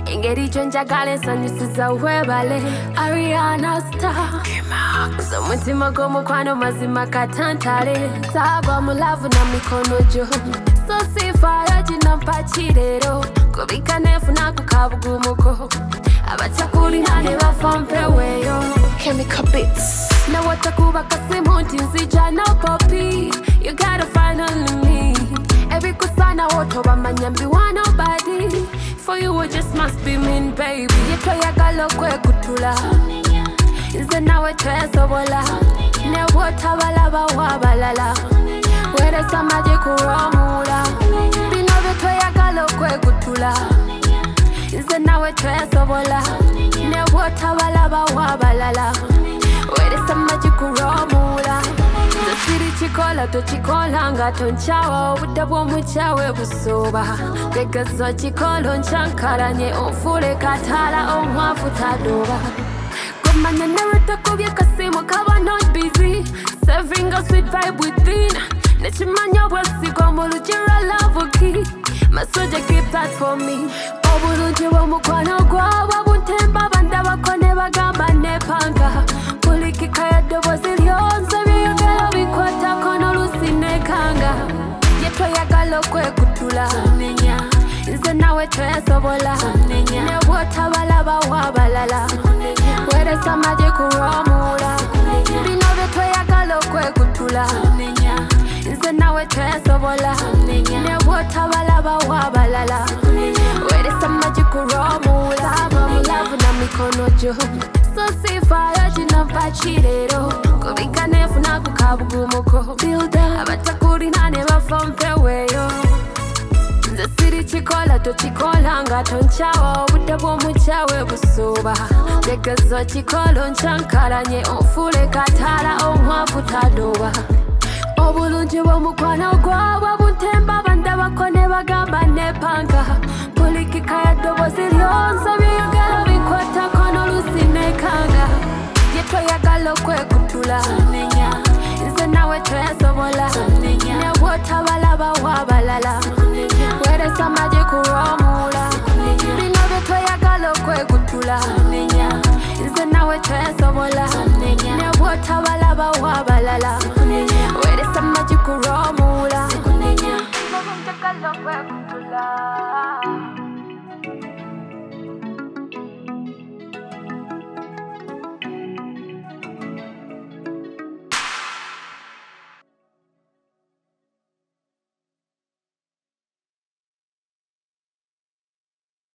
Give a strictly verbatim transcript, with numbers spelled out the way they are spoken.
Engeri chonjagala ensanyusiza webale Ariana Star Z'omutima gw'omukwano mazima katantale Saagwa mu love na mikono gyo So sifaayo ginampa kirero Kubika neefuna ku kabugumuko Abachakulina ne bafa mpeweyo Chemical Beats. Now what I kuba kasimu nti nzija no poppy You gotta find only me Every kusana woto bamanyambi wa nobody For you it just must be mean baby Yeto yagala kwe kutula Nze nawe twesobola Ne wota balaba wabalala Were samaje kuramula Bino beto yagala kwe kutula Nze nawe twesobola Ne wota balaba wabalala Where some magic kuramula The city chikola to chikola nga tonchawa Udabo muchawe busoba Begazo chikolo nchankaranye Onfule katala onwafu tadoba Kumanya narata kubya kasimo kawa not busy Serving a sweet vibe within Nechimanya wasi komolu jira love Masoja keep that for me Obulunji wa mukwano gwa Wabuntemba banda wakone bagamba nepanga Kulikika ya dobo zilionza Biyogala bikwata kono lusine kanga Yeto yagala kwe kutula Nze nawe twesobola Ne wota balaba wabalala Were samaje kuramula Bino beto yagala kwe kutula Nze nawe twesobola Ne wota balaba wabalala Were samaje kuramula Saagwa mu love na mikono gyo So sifaayo ginampa kirero Kubika neefuna ku kabugumuko Abachakulina ne bafa mpeweyo Nze siri chikola to chikola nga tonchawa Obudde bw'omuchawe busoba Tegezo chikolo nchankaranye Onfule katala onwafu tadoba Obulungi bw'omukwano gwa Wabuntemba banda bakone bagamba nepanga Kulikika ya dobo zilionza Biyogala bikwata kono lusine kanga Yeto yagala kwe kutula Nze nawe twesobola Ne wota balaba wabalala Were samaje kuramula Bino beto yagala kwe kutula Nze nawe twesobola Ne wota balaba wabalala Were samaje kuramula Bino beto yagala kwe kutula